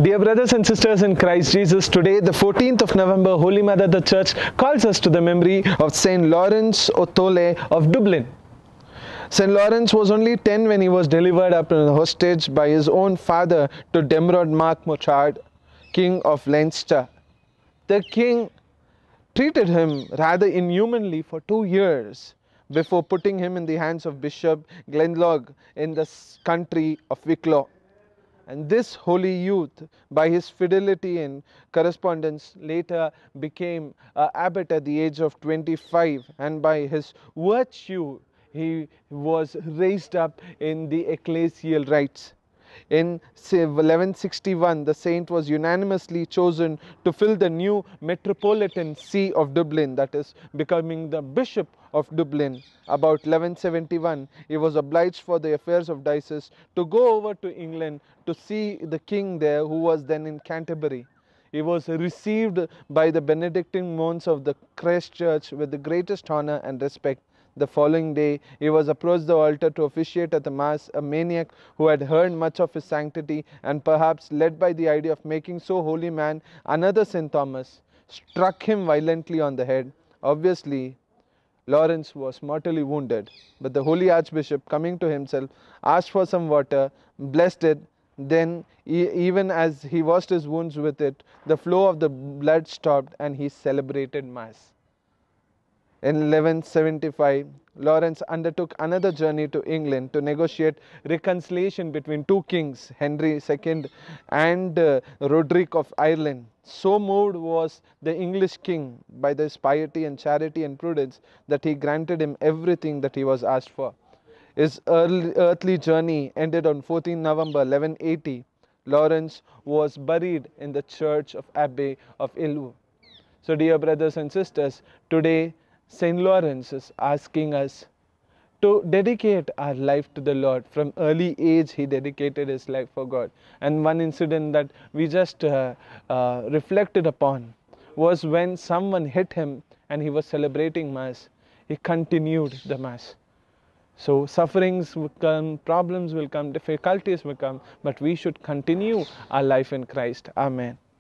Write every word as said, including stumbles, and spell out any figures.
Dear brothers and sisters in Christ Jesus, today the fourteenth of November, Holy Mother the Church calls us to the memory of Saint Lawrence Othole of Dublin. Saint Lawrence was only ten when he was delivered up in hostage by his own father to Demrod Mac Murchad, King of Leinster. The king treated him rather inhumanly for two years before putting him in the hands of Bishop Glenlog in the country of Wicklow. And this holy youth, by his fidelity and correspondence, later became an abbot at the age of twenty-five, and by his virtue he was raised up in the ecclesial rites. In eleven sixty-one, the saint was unanimously chosen to fill the new metropolitan see of Dublin, that is, becoming the Bishop of Dublin. About eleven seventy-one, he was obliged for the affairs of diocese to go over to England to see the king there, who was then in Canterbury. He was received by the Benedictine monks of the Christ Church with the greatest honor and respect. The following day, he was approached the altar to officiate at the Mass. A maniac who had heard much of his sanctity and perhaps led by the idea of making so holy man another Saint Thomas, struck him violently on the head. Obviously, Lawrence was mortally wounded, but the holy Archbishop, coming to himself, asked for some water, blessed it. Then, e even as he washed his wounds with it, the flow of the blood stopped and he celebrated Mass. In eleven seventy-five, Lawrence undertook another journey to England to negotiate reconciliation between two kings, Henry the Second and uh, Roderick of Ireland. So moved was the English king by his piety and charity and prudence that he granted him everything that he was asked for. His early, earthly journey ended on fourteenth November eleven eighty. Lawrence was buried in the church of Abbey of Ilvu. So dear brothers and sisters, today Saint Lawrence is asking us to dedicate our life to the Lord. From early age, he dedicated his life for God. And one incident that we just uh, uh, reflected upon was when someone hit him and he was celebrating Mass. He continued the Mass. So sufferings will come, problems will come, difficulties will come, but we should continue our life in Christ. Amen.